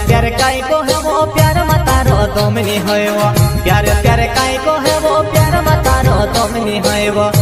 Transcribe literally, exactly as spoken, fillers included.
प्यारे काई को है वो प्यार मतारो तुम नहीं है वो प्यारे प्यारे काई को है वो प्यार मतारो तुम नहीं है वो।